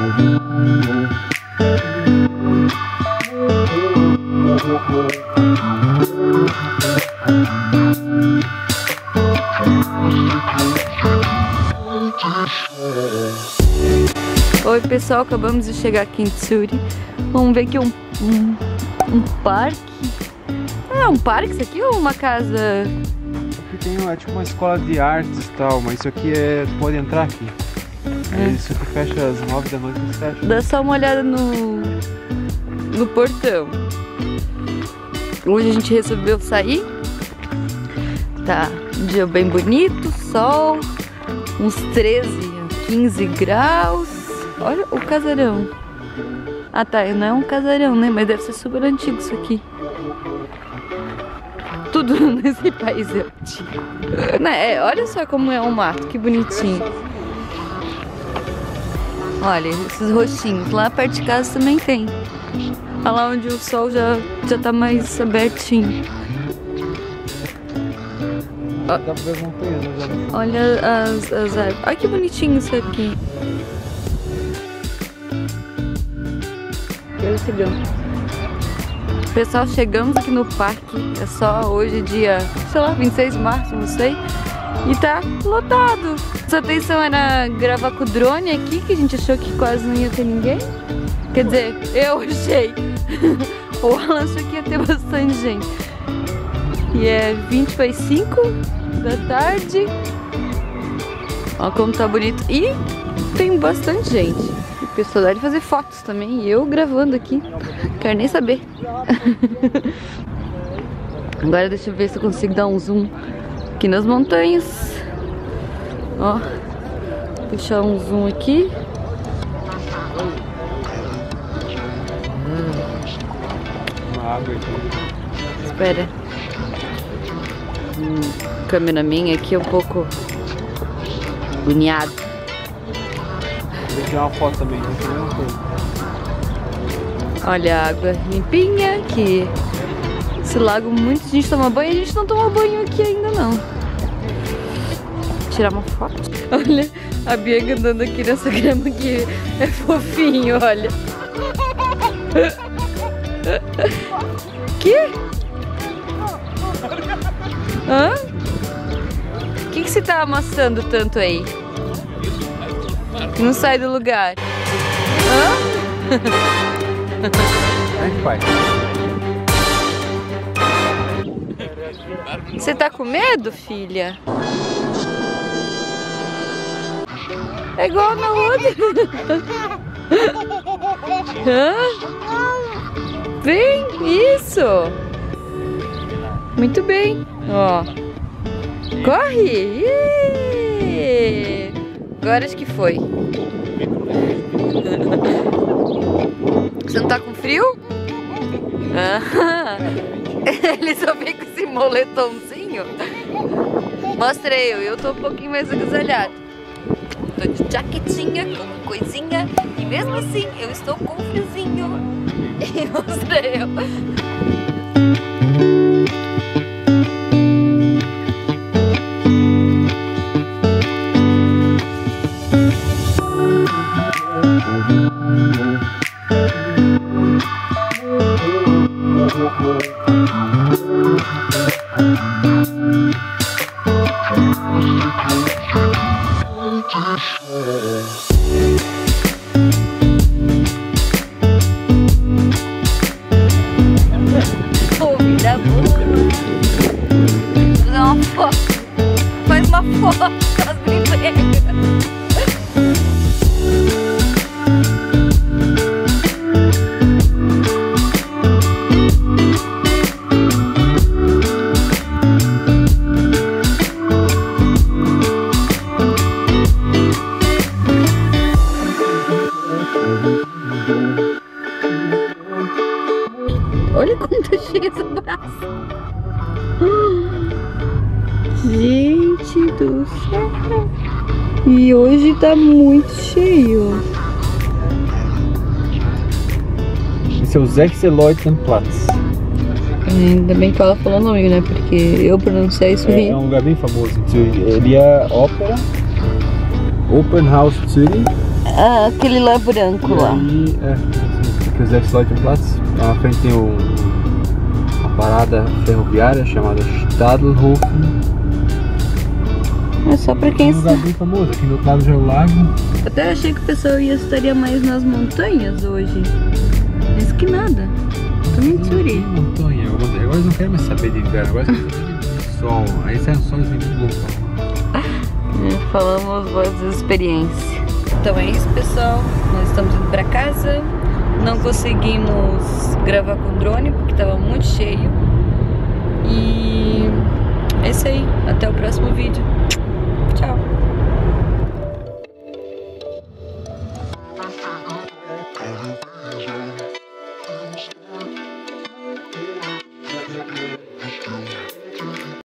Oi pessoal, acabamos de chegar aqui em Zurich. Vamos ver aqui um parque. É um parque isso aqui ou uma casa? Aqui tem tipo uma escola de artes e tal, mas isso aqui pode entrar aqui. Isso aqui fecha às 9 da noite, mas fecha. Dá só uma olhada no portão. Hoje a gente resolveu sair. Tá um dia bem bonito, sol, uns 13, 15 graus. Olha o casarão. Ah tá, não é um casarão, né? Mas deve ser super antigo isso aqui. Tudo nesse país é antigo. Olha só como é o mato, que bonitinho. Olha, esses roxinhos. Lá perto de casa também tem. Olha lá onde o sol já tá mais abertinho. Dá pra ver as montanhas, né? Olha as árvores. Olha que bonitinho isso aqui. Pessoal, chegamos aqui no parque. É só hoje, dia, sei lá, 26 de março, não sei. E tá lotado. Nossa atenção era gravar com o drone aqui, que a gente achou que quase não ia ter ninguém. Quer dizer, eu achei. O Alan achou que ia ter bastante gente. E é 20 para as 5 da tarde. Olha como tá bonito. E tem bastante gente. O pessoal deve fazer fotos também. E eu gravando aqui. Quero nem saber. Agora deixa eu ver se eu consigo dar um zoom aqui nas montanhas. Ó. Puxar um zoom aqui. Uma água aqui. Espera. O cameraman aqui é um pouco agoniado. Vou tirar uma foto também, não tem nenhuma coisa. Olha a água limpinha aqui. Esse lago, muita gente toma banho. A gente não toma banho aqui ainda não. Vou tirar uma foto. Olha a Bianca andando aqui nessa grama que é fofinho, olha. Que? Hã? O que você tá amassando tanto aí? Não sai do lugar. Hã? Como é que faz? Você tá com medo, filha? É igual na outra. Hã? Vem, isso. Muito bem. Ó. Corre! Ih! Agora acho que foi. Você não tá com frio? Ah, ele só vem com esse moletomzinho. Mostra eu tô um pouquinho mais agasalhado. Tô de jaquetinha, com coisinha. E mesmo assim eu estou com friozinho. E mostra eu. Vida boa. Vou fazer uma foto. Faz uma foto das brinquedas. Olha como tá cheio esse braço. Gente do céu. E hoje tá muito cheio. Esse é o Zechseloitenplatz. Ainda bem que ela falou o nome, né? Porque eu pronunciar isso É um lugar bem famoso em Zurich. Ele é ópera, Opernhaus Zurich. Aquele lá branco lá. E aí, aqui os Exleutenplatz. À frente tem uma parada ferroviária chamada Stadelhofen. É só pra quem É um lugar bem famoso. Aqui no outro lado já é o lago. Até achei que o pessoal estaria mais nas montanhas hoje. Mas que nada. Também tsuri. Montanha. Agora eu não quero mais saber de inverno. Agora eu quero saber de sol. Aí sai o sol e vem muito louco. Falamos vossas experiências. Então é isso, pessoal. Nós estamos indo pra casa. Não conseguimos gravar com drone porque estava muito cheio. E é isso aí. Até o próximo vídeo.